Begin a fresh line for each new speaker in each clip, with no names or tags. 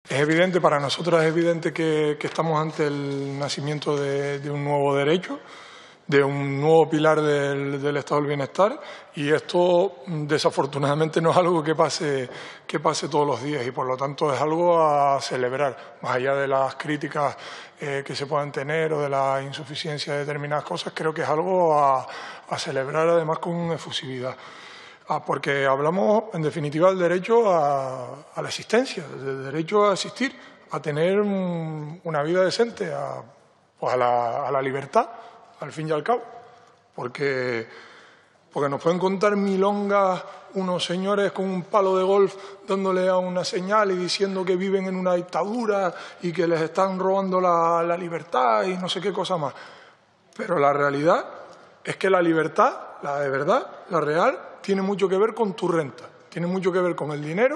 Es evidente, para nosotros es evidente que estamos ante el nacimiento de un nuevo derecho, de un nuevo pilar del estado del bienestar, y esto desafortunadamente no es algo que pase todos los días y por lo tanto es algo a celebrar, más allá de las críticas que se puedan tener o de la insuficiencia de determinadas cosas. Creo que es algo a celebrar, además con efusividad. Porque hablamos, en definitiva, del derecho a la existencia, del derecho a existir, a tener una vida decente, a la libertad, al fin y al cabo. Porque nos pueden contar milongas unos señores con un palo de golf dándole a una señal y diciendo que viven en una dictadura y que les están robando la libertad y no sé qué cosa más. Pero la realidad es que la libertad, la de verdad, la real, tiene mucho que ver con tu renta, tiene mucho que ver con el dinero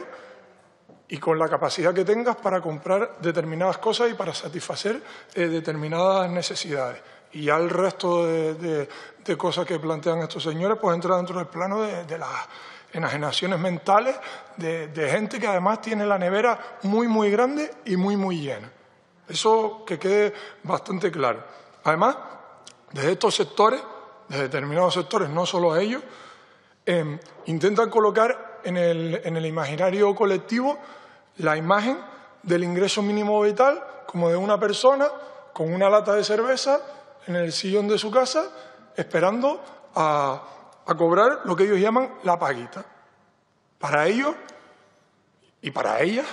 y con la capacidad que tengas para comprar determinadas cosas y para satisfacer determinadas necesidades. Y ya el resto de cosas que plantean estos señores pues entra dentro del plano de las enajenaciones mentales de gente que además tiene la nevera muy, muy grande y muy, muy llena. Eso que quede bastante claro. Además, desde estos sectores, desde determinados sectores, no solo a ellos, intentan colocar en el imaginario colectivo la imagen del ingreso mínimo vital como de una persona con una lata de cerveza en el sillón de su casa esperando a cobrar lo que ellos llaman la paguita. Para ellos y para ellas,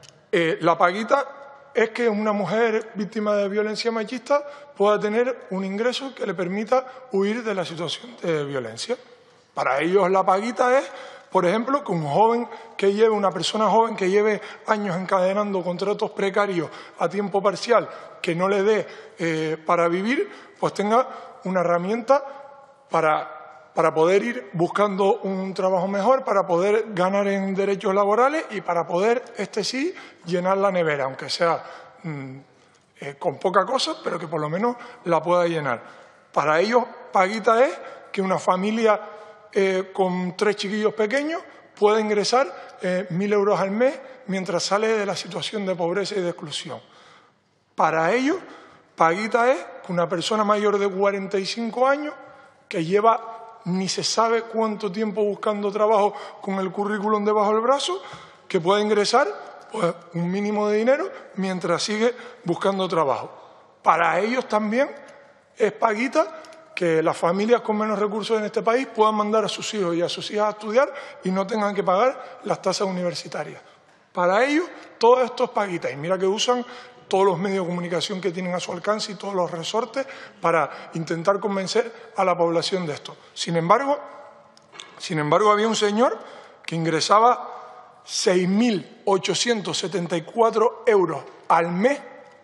la paguita es que una mujer víctima de violencia machista pueda tener un ingreso que le permita huir de la situación de violencia. Para ellos la paguita es, por ejemplo, que una persona joven que lleve años encadenando contratos precarios a tiempo parcial que no le dé para vivir, pues tenga una herramienta para poder ir buscando un trabajo mejor, para poder ganar en derechos laborales y para poder, sí, llenar la nevera, aunque sea con poca cosa, pero que por lo menos la pueda llenar. Para ellos, paguita es que una familia con 3 chiquillos pequeños puede ingresar 1.000 euros al mes mientras sale de la situación de pobreza y de exclusión. Para ellos, paguita es que una persona mayor de 45 años que lleva ni se sabe cuánto tiempo buscando trabajo con el currículum debajo del brazo, que pueda ingresar pues, un mínimo de dinero mientras sigue buscando trabajo. Para ellos también es paguita que las familias con menos recursos en este país puedan mandar a sus hijos y a sus hijas a estudiar y no tengan que pagar las tasas universitarias. Para ellos, todo esto es paguita. Y mira que usan todos los medios de comunicación que tienen a su alcance y todos los resortes para intentar convencer a la población de esto. Sin embargo, había un señor que ingresaba 6.874 euros al mes,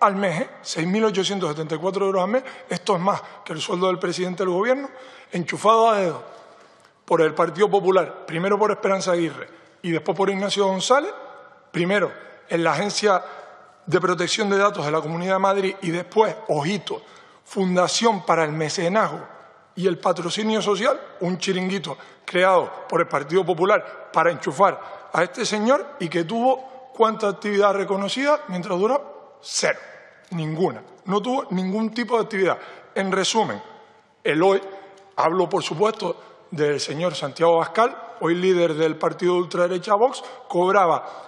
6.874 euros al mes, esto es más que el sueldo del presidente del Gobierno, enchufado a dedo por el Partido Popular, primero por Esperanza Aguirre y después por Ignacio González, primero en la Agencia de Protección de Datos de la Comunidad de Madrid y después, ojito, Fundación para el Mecenazgo y el Patrocinio Social, un chiringuito creado por el Partido Popular para enchufar a este señor y que tuvo ¿cuánta actividad reconocida mientras duró? 0. Ninguna. No tuvo ningún tipo de actividad. En resumen, el hoy, hablo por supuesto del señor Santiago Abascal, hoy líder del partido de ultraderecha Vox, cobraba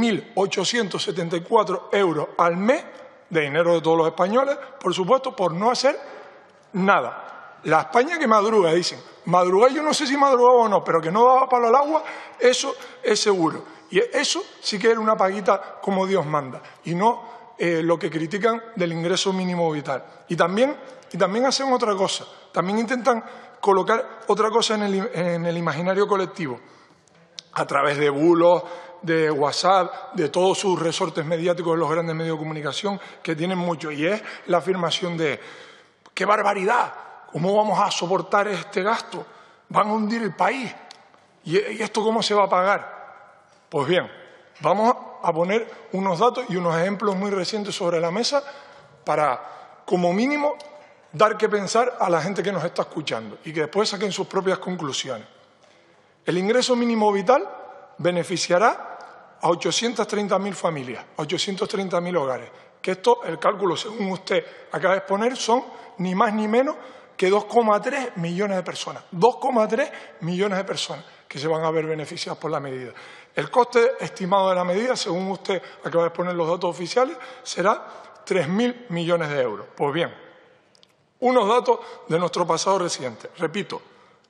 6.874 euros al mes, de dinero de todos los españoles, por supuesto, por no hacer nada. La España que madruga, dicen. Madrugar, yo no sé si madrugaba o no, pero que no daba palo al agua, eso es seguro. Y eso sí que era una paguita como Dios manda, y no lo que critican del ingreso mínimo vital. Y también hacen otra cosa, también intentan colocar otra cosa en el imaginario colectivo, a través de bulos, de WhatsApp, de todos sus resortes mediáticos de los grandes medios de comunicación, que tienen mucho, y es la afirmación de ¡qué barbaridad! ¿Cómo vamos a soportar este gasto? Van a hundir el país. ¿Y esto cómo se va a pagar? Pues bien, vamos a poner unos datos y unos ejemplos muy recientes sobre la mesa para, como mínimo, dar que pensar a la gente que nos está escuchando y que después saquen sus propias conclusiones. El ingreso mínimo vital beneficiará a 830.000 familias, a 830.000 hogares. Que esto, el cálculo, según usted acaba de exponer, son ni más ni menos que 2,3 millones de personas. 2,3 millones de personas que se van a ver beneficiadas por la medida. El coste estimado de la medida, según usted acaba de exponer los datos oficiales, será 3.000 millones de euros. Pues bien, unos datos de nuestro pasado reciente. Repito,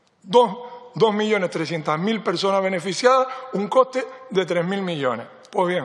2.300.000 personas beneficiadas, un coste de 3.000 millones. Pues bien,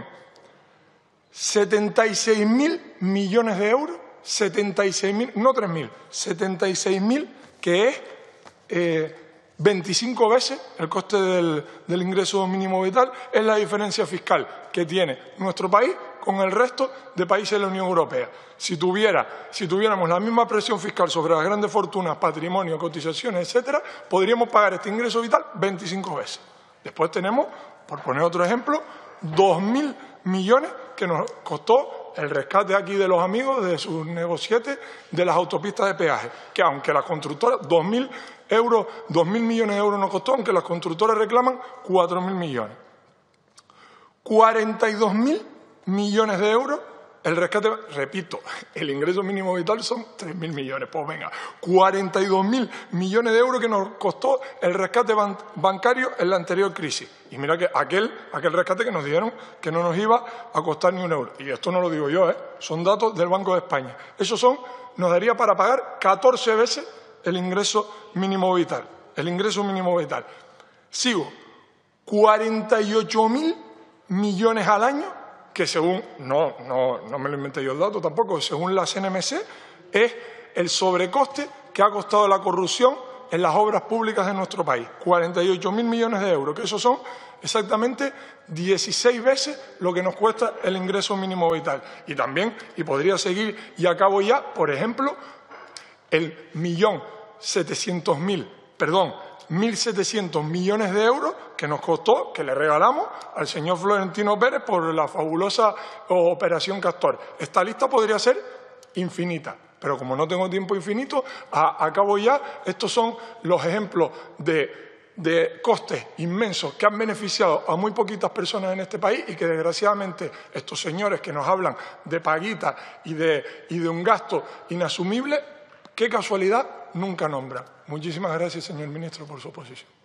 76.000 millones de euros, 76.000, no 3.000, 76.000, que es 25 veces el coste del ingreso mínimo vital, es la diferencia fiscal que tiene nuestro país con el resto de países de la Unión Europea. Si tuviéramos la misma presión fiscal sobre las grandes fortunas, patrimonio, cotizaciones, etcétera, podríamos pagar este ingreso vital 25 veces. Después tenemos, por poner otro ejemplo, 2.000 millones que nos costó el rescate aquí de los amigos de sus negocietes de las autopistas de peaje, que aunque las constructoras, 2.000 millones de euros nos costó, aunque las constructoras reclaman 4.000 millones. 42.000 millones de euros el rescate, repito, el ingreso mínimo vital son 3.000 millones, pues venga, 42.000 millones de euros que nos costó el rescate bancario en la anterior crisis. Y mira que aquel rescate que nos dijeron que no nos iba a costar ni un euro. Y esto no lo digo yo, son datos del Banco de España. Eso nos daría para pagar 14 veces el ingreso mínimo vital. El ingreso mínimo vital. Sigo, 48.000 millones al año, que según, no me lo inventé yo el dato tampoco, según la CNMC, es el sobrecoste que ha costado la corrupción en las obras públicas de nuestro país. 48.000 millones de euros, que eso son exactamente 16 veces lo que nos cuesta el ingreso mínimo vital. Y también, y podría seguir y acabo ya, por ejemplo, el 1.700.000 millones de euros que nos costó, que le regalamos al señor Florentino Pérez por la fabulosa Operación Castor. Esta lista podría ser infinita, pero como no tengo tiempo infinito, acabo ya. Estos son los ejemplos de costes inmensos que han beneficiado a muy poquitas personas en este país y que desgraciadamente estos señores que nos hablan de paguitas y de un gasto inasumible, qué casualidad, nunca nombran. Muchísimas gracias, señor ministro, por su oposición.